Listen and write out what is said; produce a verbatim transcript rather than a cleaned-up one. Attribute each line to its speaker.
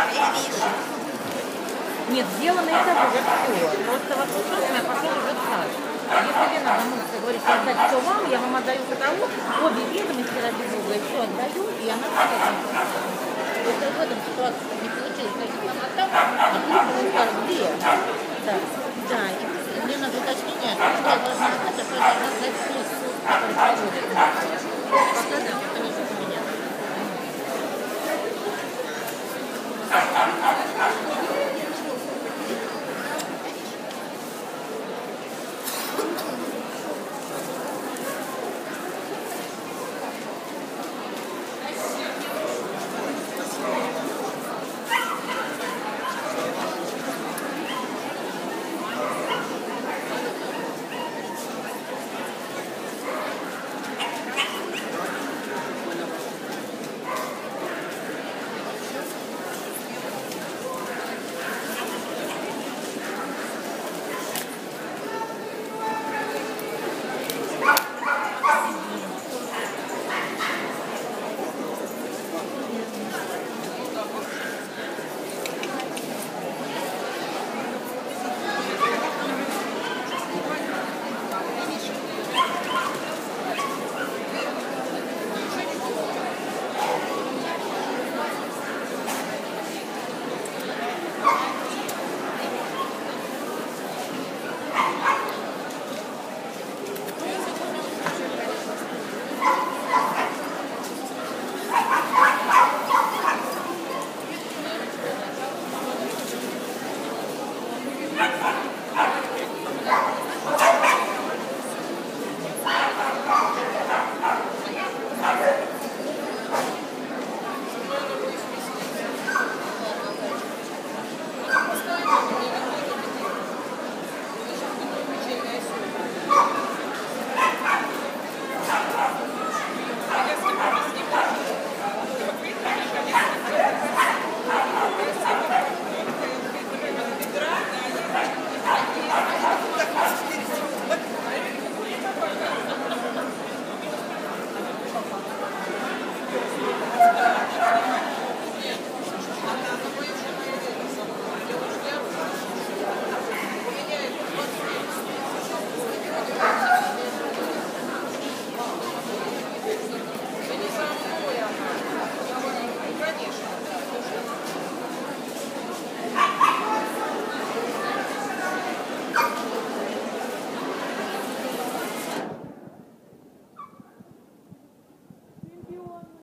Speaker 1: Нет, сделано это уже все. Просто вопрос, что я пошел уже так. Если Лена Домовская говорит, отдать все вам, я вам отдаю каталог, обе ведомости ради Бога, и все отдаю, и она сказала, это в этом ситуации не получилось, то есть нам отдам, а ты сказала, где? Да, да, и мне надо уточнение, что я должна отдать, а что я должна отдать суд, который проводит. Пока да, пока не у меня.